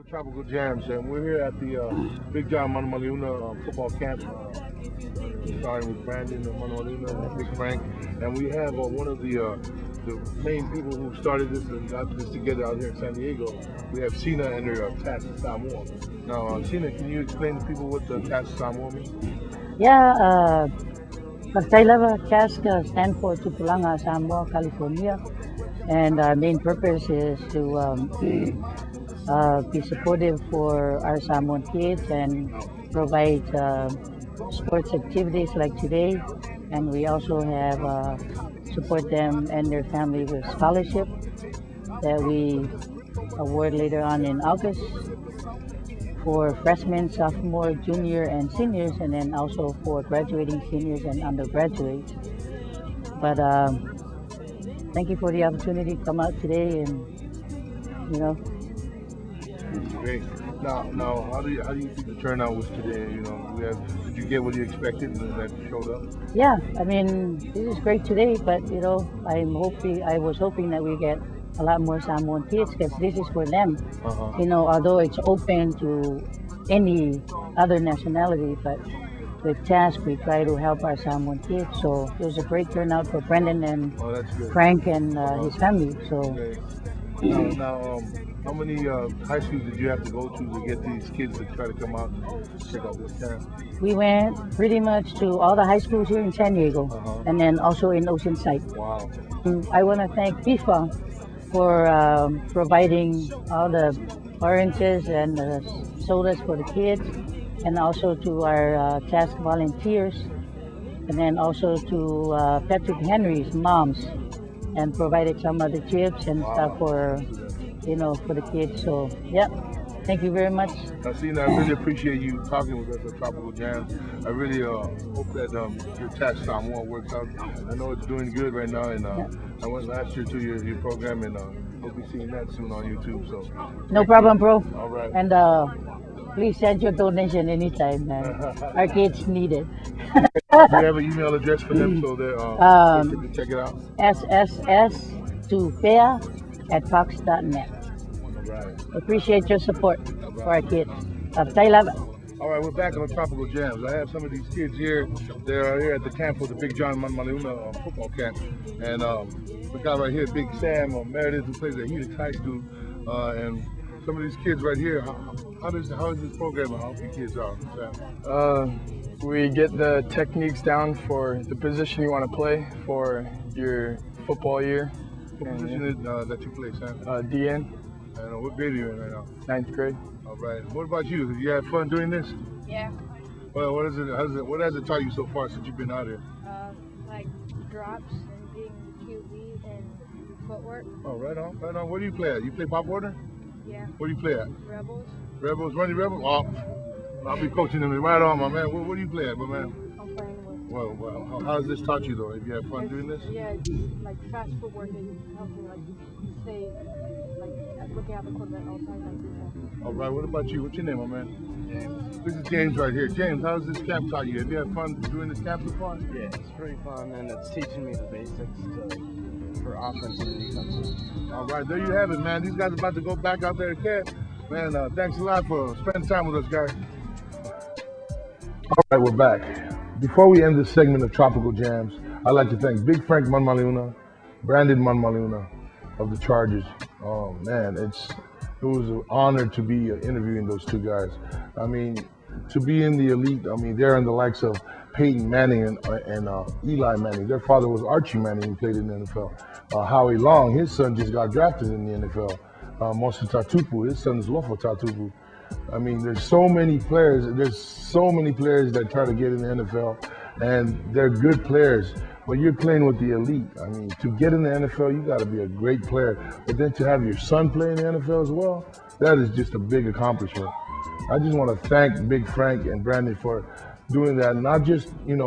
with Tropical Jams, and we're here at the Big John Manumaleuna football camp, starting with Brandon Manumaleuna and Big Frank, and we have one of the main people who started this and got this together out here in San Diego. We have Sina and her Tats Samoa. Now, Sina, can you explain to people what the Tats Samoa means? Yeah, Pagtailava CASC stand for Tupulanga, Samoa, California, and our main purpose is to be supportive for our Samoan kids and provide sports activities like today, and we also have support them and their family with scholarship that we award later on in August for freshmen, sophomore, junior, and seniors, and then also for graduating seniors and undergraduates. But thank you for the opportunity to come out today, and Great. Now, how do you think the turnout was today? Did you get what you expected and that showed up? Yeah, I mean, this is great today, but I was hoping that we get a lot more Samoan kids because this is for them. Although it's open to any other nationality, but with TASC we try to help our Samoan kids. So it was a great turnout for Brendan and Frank and his family. So now, how many high schools did you have to go to get these kids to try to come out and check out this camp? We went pretty much to all the high schools here in San Diego, and then also in Oceanside. Wow. I want to thank FIFA for providing all the oranges and sodas for the kids, and also to our TASC volunteers, and then also to Patrick Henry's moms, and provided some of the chips and stuff for the kids. So yeah, thank you very much. Sina, I really appreciate you talking with us at Tropical Jams. I really hope that your TASC Samoa works out. I know it's doing good right now, and I went last year to your program, and we'll be seeing that soon on YouTube. So no problem, bro. All right. And please send your donation anytime, man. Our kids need it. Do you have an email address for them so that they can check it out? sss2fea@fox.net. Right. Appreciate your support for our kids. Tailava. All right, we're back on Tropical Jams. I have some of these kids here. They're here at the camp for the Big John Manumaleuna football camp. And we got right here, Big Sam Meredith, who plays at Helix High School. And some of these kids right here, how is this program and how the kids are, Sam? We get the techniques down for the position you want to play for your football year. What position is that you play, Sam? DN. And what grade are you in right now? 9th grade. All right. What about you? Have you had fun doing this? Yeah. Well, what has it taught you so far since you've been out here? Like drops and being QB and footwork. Oh, right on, right on. Where do you play at? You play Pop Warner? Yeah. Where do you play at? Rebels. Rebels, Running Rebels? Oh, I'll be coaching them right on, my man. Where do you play at, my man? I'm playing with. Well, how has this taught you, though? Have you had fun doing this? Yeah, like fast footwork and helping like stay looking at the quarterback all the time. All right, what about you? What's your name, my man? James. This is James right here. James, how has this camp taught you? Have you had fun doing this camp so far? Yeah, it's pretty fun, and it's teaching me the basics for offense and defense. All right, there you have it, man. These guys are about to go back out there to camp. Man, thanks a lot for spending time with us, guys. All right, we're back. Before we end this segment of Tropical Jams, I'd like to thank Big Frank Manumaleuna, Brandon Manumaleuna of the Chargers. Oh man, it was an honor to be interviewing those two guys. I mean, to be in the elite, I mean, they're in the likes of Peyton Manning and Eli Manning. Their father was Archie Manning, who played in the NFL. Howie Long, his son just got drafted in the NFL. Mosa Tatupu, his son is Lofo Tatupu. I mean, there's so many players that try to get in the NFL, and they're good players. But you're playing with the elite. I mean, to get in the NFL, you got to be a great player. But then to have your son play in the NFL as well, that is just a big accomplishment. I just want to thank Big Frank and Brandon for doing that, not just,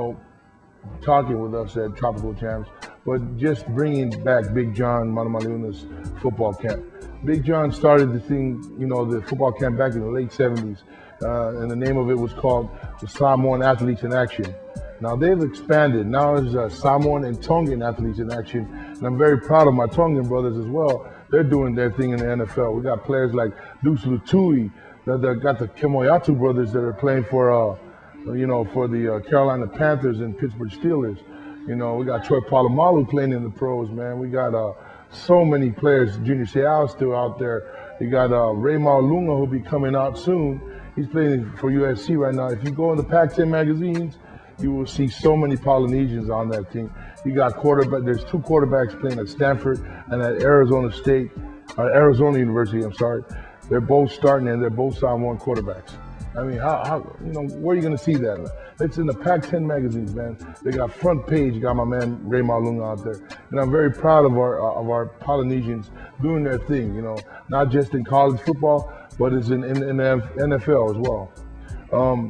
talking with us at Tropical Jams, but just bringing back Big John Manumaleuna's football camp. Big John started the thing, the football camp back in the late 70s, and the name of it was called the Samoan Athletes in Action. Now they've expanded. Now there's Samoan and Tongan Athletes in Action, and I'm very proud of my Tongan brothers as well they're doing their thing in the NFL. We got players like Deuce Lutui, that got the Kemoyatu brothers that are playing for, for the Carolina Panthers and Pittsburgh Steelers. You know, we got Troy Polamalu playing in the pros, man. We got so many players. Junior Seau still out there. You got Raymar Lunga, who'll be coming out soon. He's playing for USC right now. If you go in the Pac-10 magazines, you will see so many Polynesians on that team. You got there's two quarterbacks playing at Stanford and at Arizona Arizona University, I'm sorry. They're both starting and they're both Samoan quarterbacks. I mean, how where are you going to see that? It's in the Pac-10 magazines, man. They got front page. You got my man Raymar Lunga out there, and I'm very proud of our Polynesians doing their thing. You know, not just in college football, but it's in the NFL as well.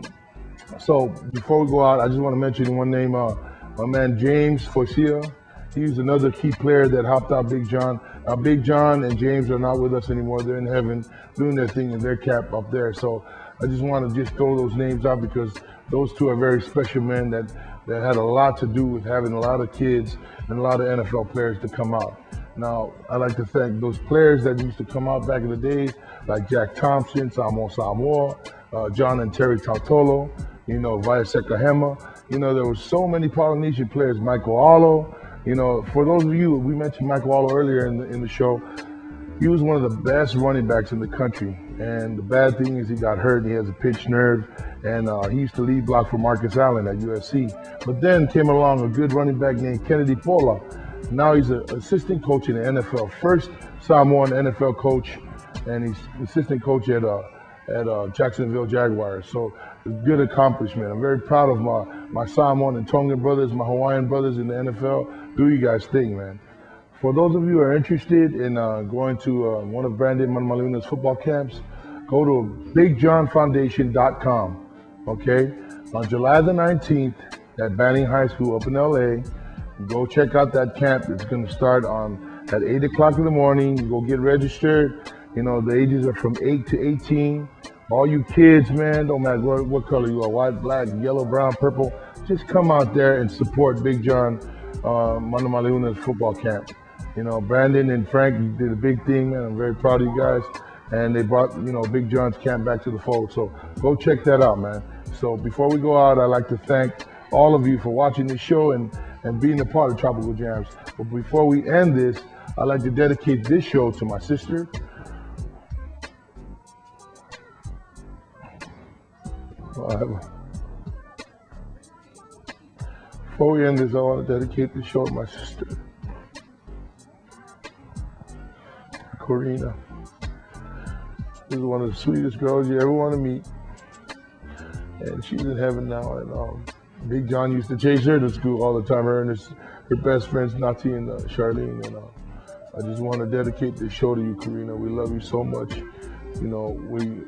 So before we go out, I just want to mention one name. My man James Fosia. He's another key player that helped out Big John. Big John and James are not with us anymore. They're in heaven doing their thing in their cap up there. So I just want to just throw those names out because those two are very special men that had a lot to do with having a lot of kids and a lot of NFL players to come out. Now, I'd like to thank those players that used to come out back in the days, like Jack Thompson, Samoa, John and Terry Tautolo, you know, Viaseka Hema. You know, there were so many Polynesian players, Michael Alo. You know, for those of you, we mentioned Michael Alo earlier in the show. He was one of the best running backs in the country. And the bad thing is he got hurt and he has a pinched nerve. And he used to lead block for Marcus Allen at USC. But then came along a good running back named Kennedy Pola. Now he's an assistant coach in the NFL. First Samoan NFL coach, and he's assistant coach at Jacksonville Jaguars. So good accomplishment. I'm very proud of my Samoan and Tongan brothers, my Hawaiian brothers in the NFL. Do you guys think, man? For those of you who are interested in going to one of Brandon Manmaliuna's football camps, go to BigJohnFoundation.com, okay? On July the 19th at Banning High School up in LA, go check out that camp. It's going to start at 8 o'clock in the morning. You go get registered. You know, the ages are from 8 to 18. All you kids, man, don't matter what color you are, white, black, yellow, brown, purple, just come out there and support Big John Manmaliuna's football camp. You know, Brandon and Frank did a big thing, man. I'm very proud of you guys. And they brought, you know, Big John's camp back to the fold. So go check that out, man. So before we go out, I'd like to thank all of you for watching this show and being a part of Tropical Jams. But before we end this, I'd like to dedicate this show to my sister. Before we end this, I want to dedicate this show to my sister, Corina. She's one of the sweetest girls you ever want to meet. And she's in heaven now. And Big John used to chase her to school all the time, her and her best friends, Nati and Charlene. And I just want to dedicate this show to you, Corina. We love you so much. You know,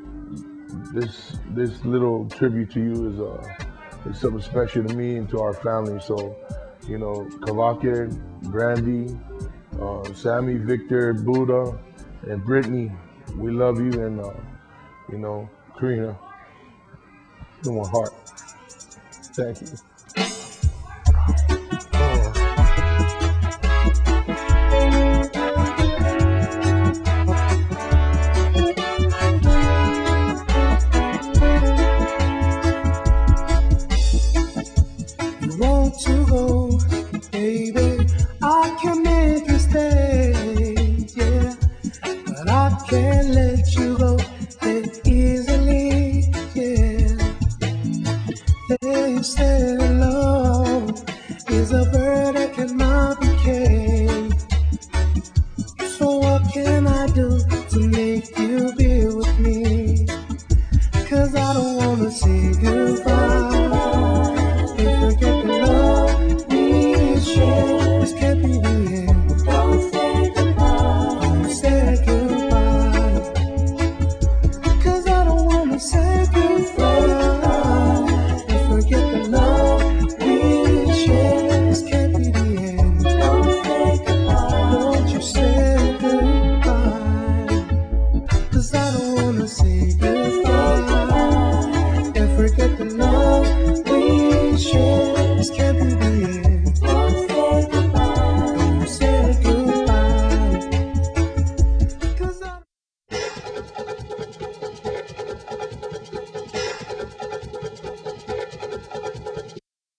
this little tribute to you is something special to me and to our family. So, you know, Kavake, Brandy, Sammy, Victor, Buddha, and Brittany, we love you. And, you know, Karina, in my heart. Thank you.